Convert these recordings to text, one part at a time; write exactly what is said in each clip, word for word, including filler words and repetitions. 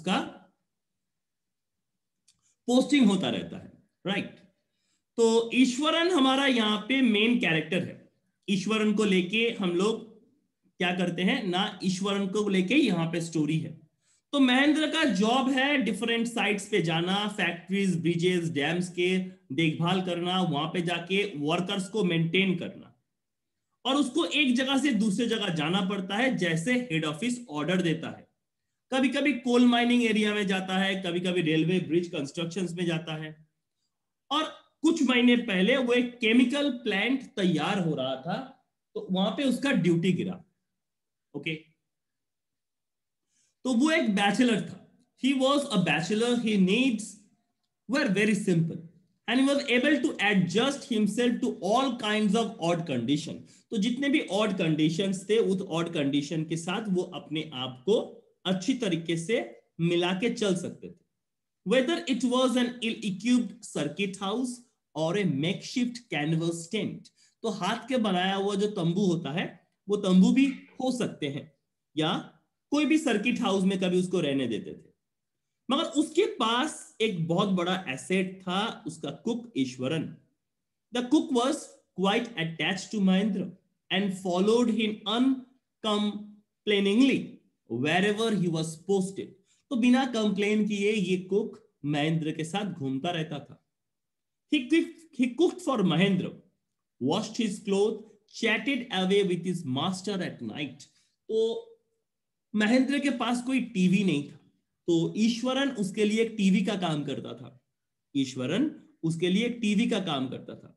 उसका पोस्टिंग होता रहता है, राइट। तो ईश्वरन हमारा यहाँ पे मेन कैरेक्टर है। ईश्वरन को लेके हम लोग क्या करते हैं ना, ईश्वरन को लेके यहाँ पे स्टोरी है। तो महेंद्र का जॉब है डिफरेंट साइट्स पे जाना, फैक्ट्रीज, ब्रिजेस, डैम्स के देखभाल करना, वहां पे जाके वर्कर्स को मेंटेन करना, और उसको एक जगह से दूसरे जगह जाना पड़ता है जैसे हेड ऑफिस ऑर्डर देता है। कभी कभी कोल माइनिंग एरिया में जाता है, कभी कभी रेलवे ब्रिज कंस्ट्रक्शंस में जाता है। और कुछ महीने पहले वो एक केमिकल प्लांट तैयार हो रहा था, तो वहां पे उसका ड्यूटी गिरा। ओके, तो वो एक बैचलर था। He was a bachelor, he needs were very simple and he was able to adjust himself to all kinds of odd condition। तो जितने भी odd conditions थे, उस odd condition के साथ वो अपने आप को अच्छी तरीके से मिला के चल सकते थे। whether it was an ill-equipped circuit house or a makeshift canvas tent। तो हाथ के बनाया हुआ जो तंबू होता है, वो तंबू भी हो सकते हैं, या कोई भी सर्किट हाउस में कभी उसको रहने देते थे। मगर उसके पास एक बहुत बड़ा एसेट था, उसका cook Iswaran. The cook was quite attached to Mahendra and followed him uncomplainingly wherever he was posted. तो बिना कंप्लेन किए ये कुक महेंद्र के साथ घूमता रहता था। He cooked, he cooked for Mahendra, washed his clothes, chatted away with his master at night। तो महेंद्र के पास कोई टीवी नहीं था, तो ईश्वरन उसके लिए एक टीवी का काम करता था। ईश्वरन उसके लिए एक टीवी का काम करता था।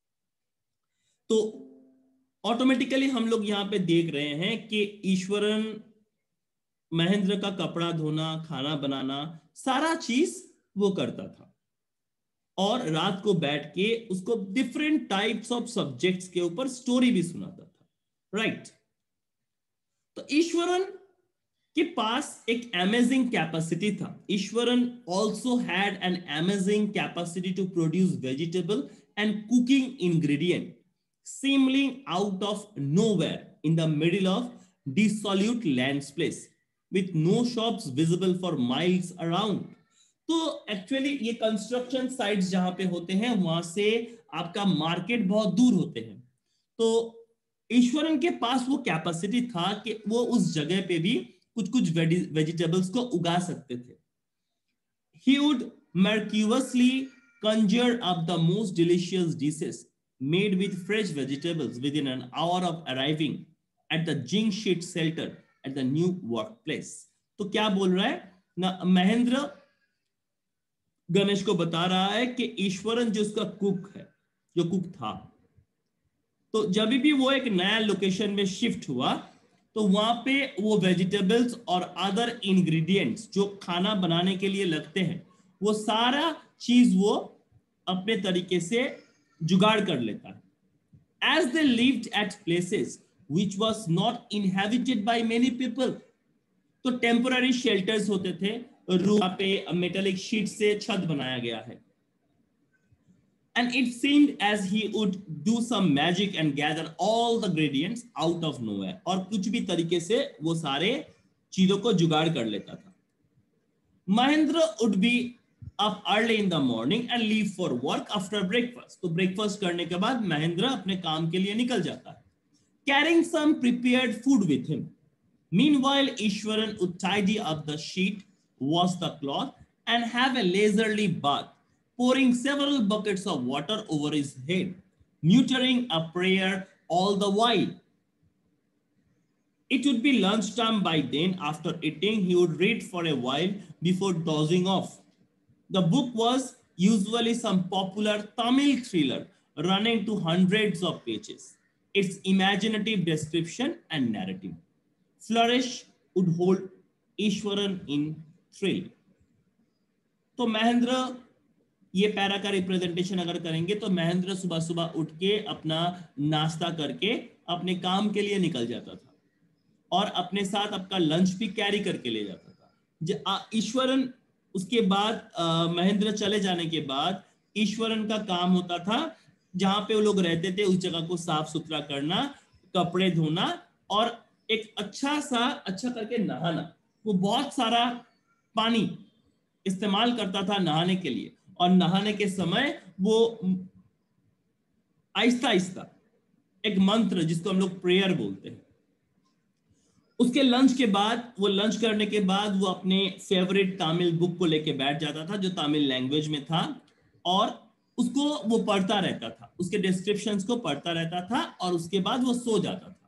तो ऑटोमेटिकली हम लोग यहां पे देख रहे हैं कि ईश्वरन महेंद्र का कपड़ा धोना, खाना बनाना, सारा चीज वो करता था, और रात को बैठ के उसको डिफरेंट टाइप्स ऑफ सब्जेक्ट्स के ऊपर स्टोरी भी सुनाता था, राइट। तो ईश्वरन के पास एक अमेजिंग कैपेसिटी था। Iswaran also had an amazing capacity to produce vegetable and cooking ingredient seemingly out of nowhere in the middle of dissolute lands place with no shops visible for miles around। तो actually ये construction sites जहां पे होते हैं, वहां से आपका market बहुत दूर होते हैं। तो ईश्वरन के पास वो कैपेसिटी था कि वो उस जगह पे भी कुछ कुछ वेजिटेबल्स को उगा सकते थे। He would miraculously conjure up the most delicious dishes made with fresh vegetables within an hour of arriving at the zinc sheet shelter at the new workplace। तो क्या बोल रहा है ना, महेंद्र गणेश को बता रहा है कि ईश्वरन जो उसका कुक है, जो कुक था, तो जब भी वो एक नया लोकेशन में शिफ्ट हुआ, तो वहां पे वो वेजिटेबल्स और अदर इंग्रेडिएंट्स जो खाना बनाने के लिए लगते हैं, वो सारा चीज वो अपने तरीके से जुगाड़ कर लेता है। As they lived at places which was not inhabited by many people। तो टेम्पोररी शेल्टर्स होते थे, रूफ पे मेटालिक शीट से छत बनाया गया है। And it seemed as he would do some magic and gather all the ingredients out of nowhere। और कुछ भी तरीके से वो सारे चीजों को जुगाड़ कर लेता था। Mahendra would be up early in the morning and leave for work after breakfast। तो ब्रेकफास्ट करने के बाद महेंद्र अपने काम के लिए निकल जाता है, carrying some prepared food with him। Meanwhile, Ishwaran would tidy up the sheet, wash the cloth, and have a leisurely bath, pouring several buckets of water over his head, muttering a prayer all the while। It would be lunchtime by then. After eating, he would read for a while before dozing off। The book was usually some popular Tamil thriller running to hundreds of pages। Its imaginative description and narrative flourish would hold Ishwaran in thrill। तो महेंद्र, ये para का representation अगर करेंगे तो महेंद्र सुबह सुबह उठ के अपना नाश्ता करके अपने काम के लिए निकल जाता था, और अपने साथ आपका लंच भी कैरी करके ले जाता था। ईश्वरन उसके बाद महेंद्र चले जाने के बाद ईश्वरन का काम होता था, जहां पे वो लोग रहते थे उस जगह को साफ सुथरा करना, कपड़े धोना, और एक अच्छा सा अच्छा करके नहाना। वो बहुत सारा पानी इस्तेमाल करता था नहाने के लिए, और नहाने के समय वो आहिस्ता आहिस्ता एक मंत्र जिसको हम लोग प्रेयर बोलते हैं, उसके लंच के बाद, वो लंच करने के बाद वो अपने फेवरेट तमिल बुक को लेके बैठ जाता था जो तमिल लैंग्वेज में था, और उसको वो पढ़ता रहता था, उसके डिस्क्रिप्शंस को पढ़ता रहता था, और उसके बाद वो सो जाता था।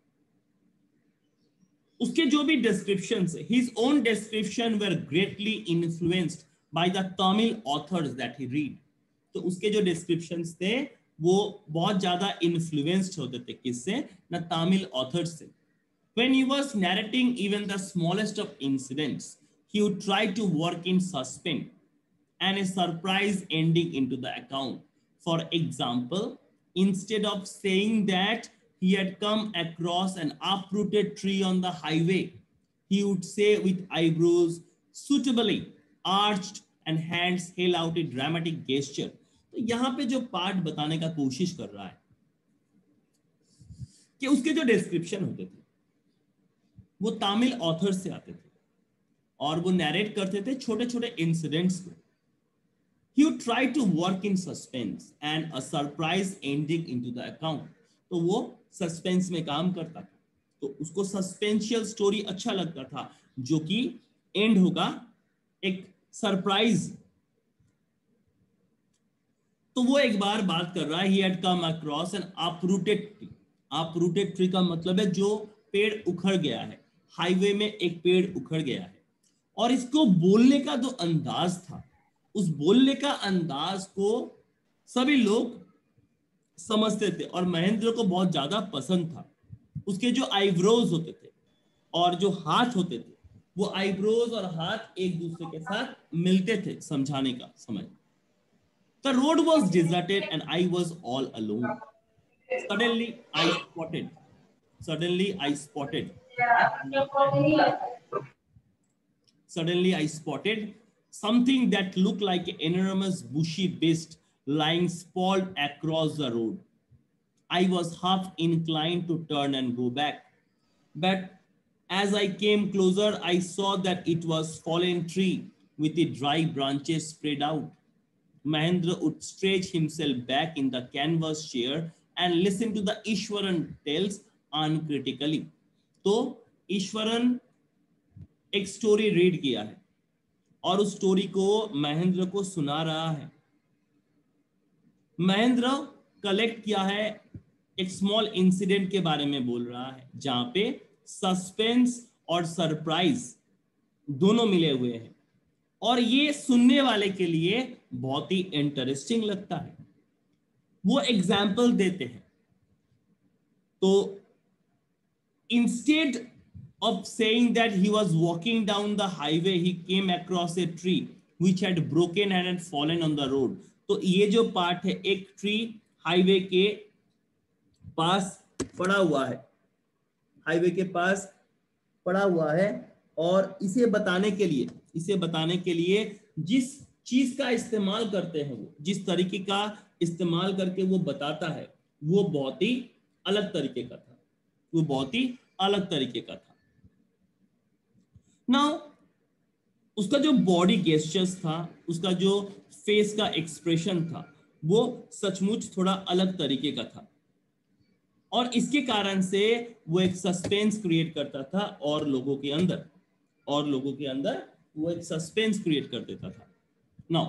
उसके जो भी डिस्क्रिप्शंस है, his own description were greatly influenced by the Tamil authors that he read. तो उसके जो डिस्क्रिप्शंस थे वो बहुत ज्यादा इन्फ्लुएंस्ड होते थे, किससे? ना तमिल ऑथर्स से। When he was narrating even the smallest of incidents, he would try to work in suspense and a surprise ending into the account. For example, instead of saying that he had come across an uprooted tree on the highway, he would say with eyebrows suitably arched and hands held out a dramatic gesture. तो यहाँ पे जो part बताने का कोशिश कर रहा है कि उसके जो डिस्क्रिप्शन होते थे वो तमिल ऑथर से आते थे, और वो नैरेट करते थे छोटे छोटे इंसिडेंट्स को। He would try to work in suspense and a surprise ending into the account. तो वो सस्पेंस में काम करता था, तो उसको सस्पेंशियल स्टोरी अच्छा लगता था जो कि एंड होगा एक सरप्राइज। तो वो एक बार बात कर रहा है, he had come across an uprooted tree. uprooted tree का मतलब है जो पेड़ उखड़ गया है, हाईवे में एक पेड़ उखड़ गया है। और इसको बोलने का जो अंदाज था, उस बोलने का अंदाज को सभी लोग समझते थे और महेंद्र को बहुत ज्यादा पसंद था। उसके जो आईब्रोज होते थे और जो हाथ होते थे, वो आईब्रोज और हाथ एक दूसरे के साथ मिलते थे समझाने का समय। The road was deserted and I was all alone. Suddenly I spotted. Suddenly I spotted. Suddenly I spotted something that looked like an enormous bushy beast lying sprawled across the road. I was half inclined to turn and go back, but as I came closer, I saw that it was fallen tree with the dry branches spread out. Mahendra would stretch himself back in the canvas chair and listen to the Ishwaran tales uncritically. तो ईश्वरन एक story read किया है और उस story को महेंद्र को सुना रहा है। महेंद्र कलेक्ट किया है, एक स्मॉल इंसिडेंट के बारे में बोल रहा है जहां पे सस्पेंस और सरप्राइज दोनों मिले हुए हैं, और ये सुनने वाले के लिए बहुत ही इंटरेस्टिंग लगता है। वो एग्जाम्पल देते हैं, तो instead of saying that he was walking down the highway, he came across a tree which had broken and had fallen on the road. तो ये जो पार्ट है, एक ट्री हाईवे के पास पड़ा हुआ है, हाईवे के पास पड़ा हुआ है, और इसे बताने के लिए इसे बताने के लिए जिस चीज का इस्तेमाल करते हैं, वो जिस तरीके का इस्तेमाल करके वो बताता है, वो बहुत ही अलग तरीके का था वो बहुत ही अलग तरीके का था। नाउ उसका जो बॉडी गेस्चर्स था, उसका जो फेस का एक्सप्रेशन था, वो सचमुच थोड़ा अलग तरीके का था, और इसके कारण से वो एक सस्पेंस क्रिएट करता था और लोगों के अंदर और लोगों के अंदर वो एक सस्पेंस क्रिएट कर देता था। नाउ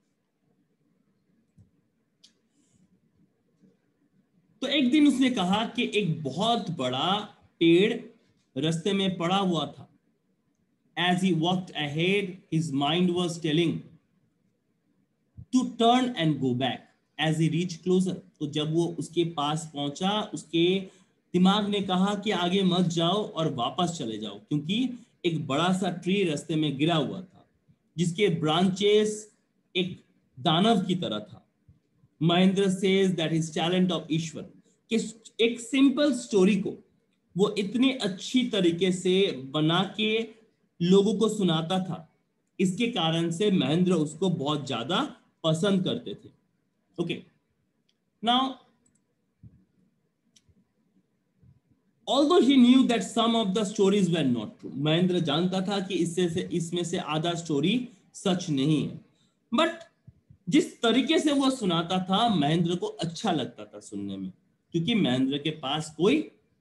तो एक दिन उसने कहा कि एक बहुत बड़ा पेड़ रास्ते में पड़ा हुआ था। As he walked ahead, his mind was telling to turn and go back. As he reached closer, तो जब वो उसके पास पहुंचा, उसके दिमाग ने कहा कि आगे मत जाओ और वापस चले जाओ, क्योंकि एक बड़ा सा ट्री रास्ते में गिरा हुआ था जिसके ब्रांचेस एक दानव की तरह था। Mahendra says that his talent of Ishwar, कि एक सिंपल स्टोरी को वो इतनी अच्छी तरीके से बना के लोगों को सुनाता था, इसके कारण से महेंद्र उसको बहुत ज्यादा पसंद करते थे। Okay, now Although he knew that some of the stories were not true, Mahendra जानता था कि इससे से इसमें से आधा स्टोरी सच नहीं है, बट जिस तरीके से वो सुनाता था महेंद्र को अच्छा लगता था सुनने में, क्योंकि महेंद्र के पास कोई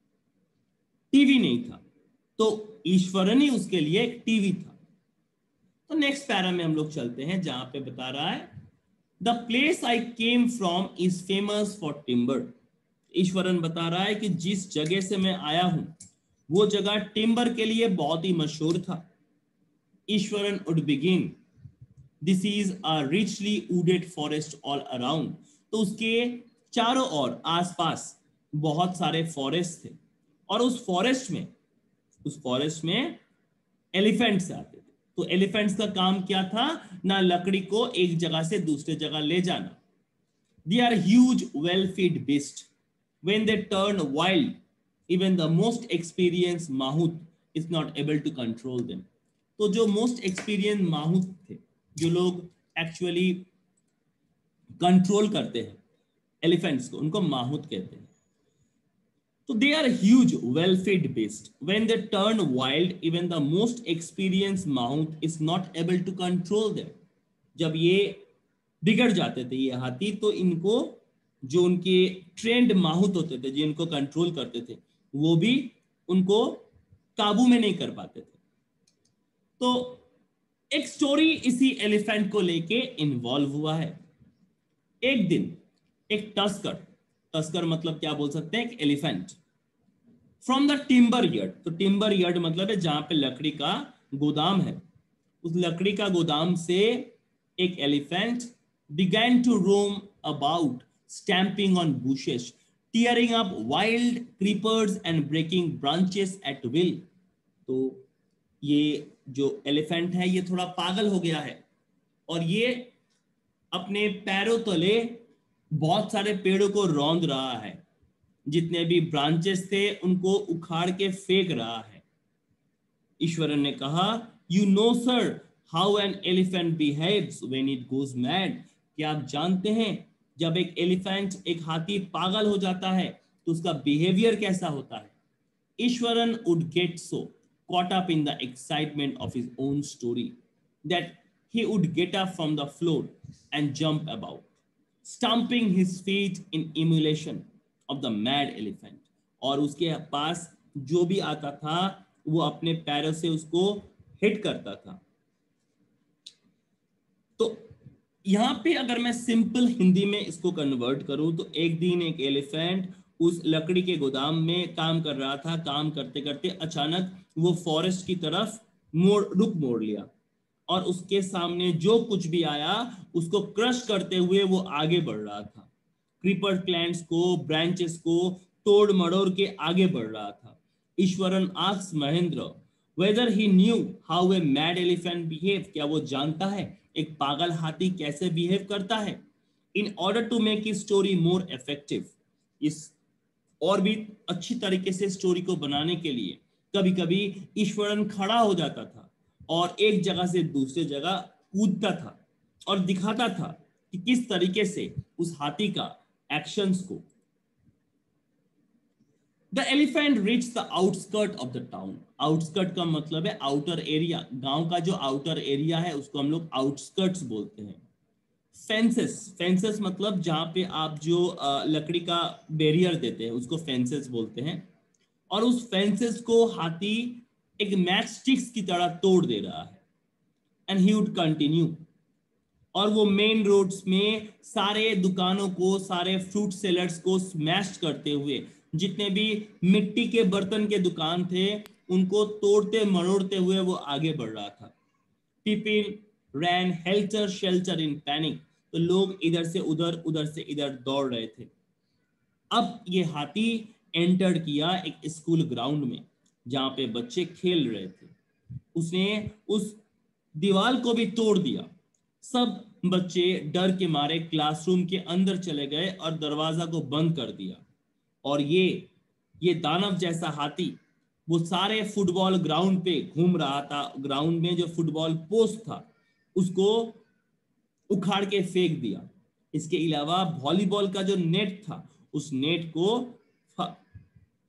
टीवी नहीं था, तो ईश्वरन ही उसके लिए एक टीवी था। तो नेक्स्ट पैरा में हम लोग चलते हैं, जहां पे बता रहा है the place I came from is famous for timber. Iswaran बता रहा है कि जिस जगह से मैं आया हूं वो जगह टिम्बर के लिए बहुत ही मशहूर था। Iswaran would begin, this is a richly wooded forest all around. तो उसके चारों ओर आसपास बहुत सारे फॉरेस्ट थे, और उस फॉरेस्ट में उस फॉरेस्ट में एलिफेंट्स आते थे। तो एलिफेंट्स का काम क्या था, ना लकड़ी को एक जगह से दूसरे जगह ले जाना। They are huge well fed beast, when they turn wild even the most experience mahout is not able to control them. तो जो मोस्ट एक्सपीरियंस माहूत थे, जो लोग एक्चुअली कंट्रोल करते हैं एलिफेंट्स को, उनको माहूत कहते हैं। So they are huge, well-fed beasts. When they turn wild, even the most experienced mahout is not able to control them. जब ये बिगड़ जाते थे ये हाथी, तो इनको जो उनके ट्रेंड माहूत होते थे, जो इनको कंट्रोल करते थे, वो भी उनको काबू में नहीं कर पाते थे। तो एक स्टोरी इसी एलिफेंट को लेके इन्वॉल्व हुआ है। एक दिन एक टस्कर, टस्कर मतलब क्या बोल सकते हैं, एक elephant, from the timber yard. तो टिम्बर यार्ड मतलब है जहां पे लकड़ी का गोदाम है, उस लकड़ी का गोदाम से एक elephant began to roam about, stamping on bushes, tearing up wild creepers and breaking branches at will। तो ये जो एलिफेंट है ये थोड़ा पागल हो गया है, और ये अपने पैरों तले बहुत सारे पेड़ों को रौंद रहा है, जितने भी ब्रांचेस थे उनको उखाड़ के फेंक रहा है। ईश्वरन ने कहा, you know sir how an elephant behaves when it goes mad. क्या आप जानते हैं जब एक एलिफेंट, एक हाथी पागल हो जाता है तो उसका बिहेवियर कैसा होता है। Iswaran would get so caught up in the excitement of his own story that he would get up from the floor and jump about, stamping his feet in emulation of the mad elephant। और उसके पास जो भी आता था वो अपने पैरों से उसको हिट करता था। तो यहां पे अगर मैं सिंपल हिंदी में इसको कन्वर्ट करूं तो एक दिन एक एलिफेंट उस लकड़ी के गोदाम में काम कर रहा था। काम करते करते अचानक वो फॉरेस्ट की तरफ मोड़ रुक मोड़ लिया, और उसके सामने जो कुछ भी आया उसको क्रश करते हुए वो आगे बढ़ रहा था। क्रीपर प्लांट्स को, ब्रांचेस को तोड़ मड़ोड़ के आगे बढ़ रहा था। Iswaran asks Mahendra whether he knew how a mad elephant behave, क्या वो जानता है एक पागल हाथी कैसे बिहेव करता है। In order to make his story more effective, इस और भी अच्छी तरीके से स्टोरी को बनाने के लिए कभी कभी ईश्वरन खड़ा हो जाता था और एक जगह से दूसरे जगह कूदता था और दिखाता था कि किस तरीके से उस हाथी का एक्शंस को। The elephant reached the outskirt of the town। Outskirt का मतलब है आउटर एरिया, गांव का जो आउटर एरिया है उसको हम लोग आउटस्कर्ट्स बोलते हैं। फेंसेस, फेंसेस मतलब जहां पे आप जो लकड़ी का बैरियर देते हैं उसको फेंसेस बोलते हैं। और उस फेंसेस को हाथी एक मैच स्टिक्स की तरह तोड़ दे रहा है। एंड ही वुड कंटिन्यू, और वो मेन रोड्स में सारे दुकानों को, सारे फ्रूट सेलर्स को स्मैश करते हुए, जितने भी मिट्टी के बर्तन के दुकान थे उनको तोड़ते मरोड़ते हुए वो आगे बढ़ रहा था। People ran helter shelter in panic. तो लोग इधर से उधर, उधर से इधर दौड़ रहे थे। अब ये हाथी एंटर किया एक स्कूल ग्राउंड में जहां पे बच्चे खेल रहे थे। उसने उस दीवार को भी तोड़ दिया। सब बच्चे डर के मारे क्लासरूम के अंदर चले गए और दरवाजा को बंद कर दिया। और ये ये दानव जैसा हाथी वो सारे फुटबॉल ग्राउंड पे घूम रहा था। ग्राउंड में जो फुटबॉल पोस्ट था उसको उखाड़ के फेंक दिया। इसके अलावा वॉलीबॉल का जो नेट था उस नेट को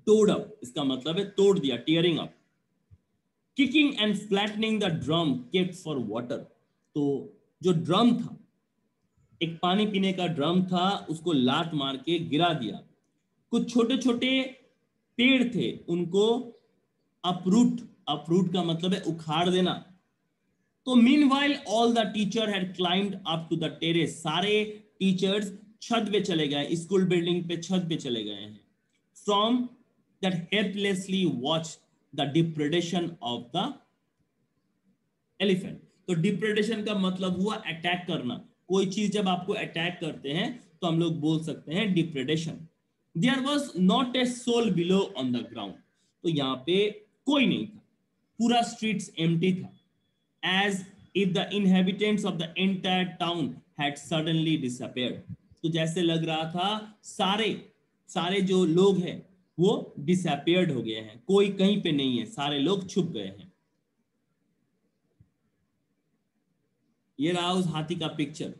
tore up, इसका मतलब है तोड़ दिया, tearing up. Kicking and flattening the drum kept for water. तो जो ड्रम था, एक पानी पीने का ड्रम था, उसको लात मार के गिरा दिया. कुछ छोटे छोटे पेड़ थे, उनको अपरूट, अपरूट का मतलब है उखाड़ देना. तो meanwhile all the teacher had climbed up to the terrace. सारे टीचर्स छत पे चले गए, स्कूल बिल्डिंग पे छत पे चले गए हैं. From that helplessly watch the depredation of the elephant. तो डिप्रेडेशन का मतलब हुआ अटैक करना. कोई चीज जब आपको अटैक करते हैं तो हम लोग बोल सकते हैं depredation. There was not a soul below on the ground. तो यहाँ पे कोई नहीं था, पूरा स्ट्रीट्स एम्प्टी था. As if the inhabitants of the entire town had suddenly disappeared. तो जैसे लग रहा था सारे सारे जो लोग हैं वो डिसअपीयर्ड हो गए हैं, कोई कहीं पे नहीं है, सारे लोग छुप गए हैं. ये रहा उस हाथी का पिक्चर.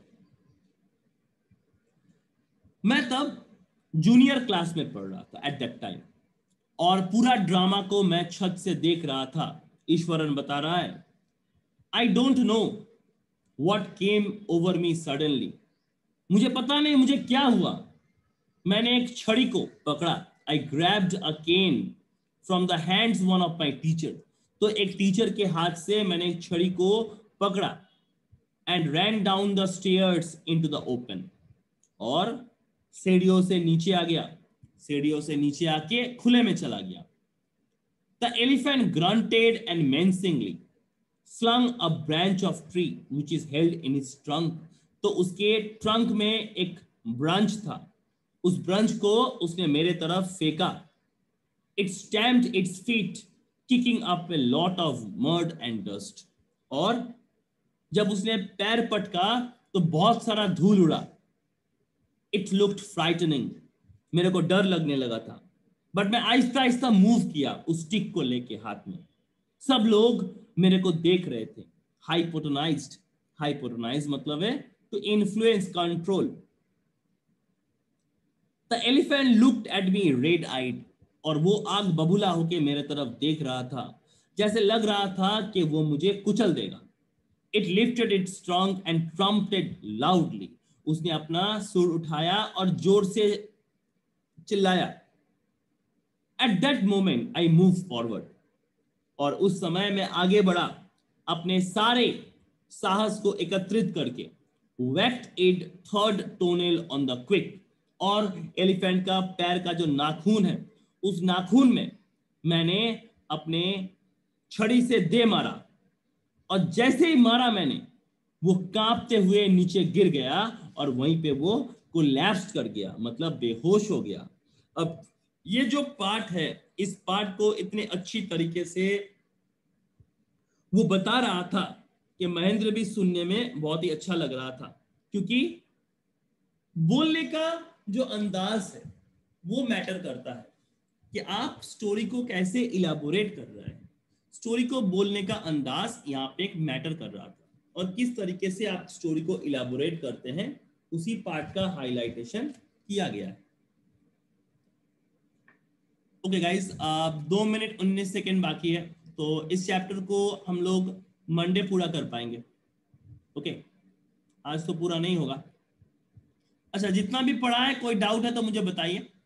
मैं तब जूनियर क्लास में पढ़ रहा था एट दैट टाइम, और पूरा ड्रामा को मैं छत से देख रहा था. ईश्वरन बता रहा है, I don't know what came over me suddenly. मुझे पता नहीं मुझे क्या हुआ. मैंने एक छड़ी को पकड़ा. I grabbed a cane from the hands one of my teacher. तो एक टीचर के हाथ से मैंने एक छड़ी को पकड़ा. And ran down the stairs into the open. और सीढ़ियों से नीचे आ गया, सीढ़ियों से नीचे आके खुले में चला गया. The elephant grunted and menacingly slung a branch of tree which is held in his trunk. तो उसके ट्रंक में एक ब्रांच था, उस ब्रांच को उसने मेरे तरफ फेंका. It stamped its feet, kicking up a lot of mud and dust. और जब उसने पैर पटका तो बहुत सारा धूल उड़ा. It looked frightening. मेरे को डर लगने लगा था. बट मैं आहिस्ता आहिस्ता मूव किया उस स्टिक को लेके हाथ में. सब लोग मेरे को देख रहे थे. हाइपोटोनाइज्ड, हाइपोटोनाइज्ड मतलब है to influence, control. The elephant looked at me red eyed. और वो आग बबूला होके मेरे तरफ देख रहा था, जैसे लग रहा था कि वो मुझे कुचल देगा. It lifted its trunk and trumpeted loudly. उसने अपना सुर उठाया और जोर से चिल्लाया. At that moment I move forward. और उस समय मैं आगे बढ़ा, अपने सारे साहस को एकत्रित करके. whacked it third toenail on the quick. और एलिफेंट का पैर का जो नाखून है, उस नाखून में मैंने अपने छड़ी से दे मारा. और जैसे ही मारा मैंने, वो कांपते हुए नीचे गिर गया और वहीं पे वो कोलैप्स कर गया, मतलब बेहोश हो गया. अब ये जो पार्ट है, इस पार्ट को इतने अच्छी तरीके से वो बता रहा था कि महेंद्र भी सुनने में बहुत ही अच्छा लग रहा था, क्योंकि बोलने का जो अंदाज है वो मैटर करता है कि आप स्टोरी को कैसे इलाबोरेट कर रहे हैं. स्टोरी को बोलने का अंदाज यहाँ पे एक मैटर कर रहा था, और किस तरीके से आप स्टोरी को इलाबोरेट करते हैं उसी पार्ट का हाईलाइटेशन किया गया है. ओके गाइस, दो मिनट उन्नीस सेकेंड बाकी है, तो इस चैप्टर को हम लोग मंडे पूरा कर पाएंगे. ओके, आज तो पूरा नहीं होगा. अच्छा, जितना भी पढ़ा है, कोई डाउट है तो मुझे बताइए.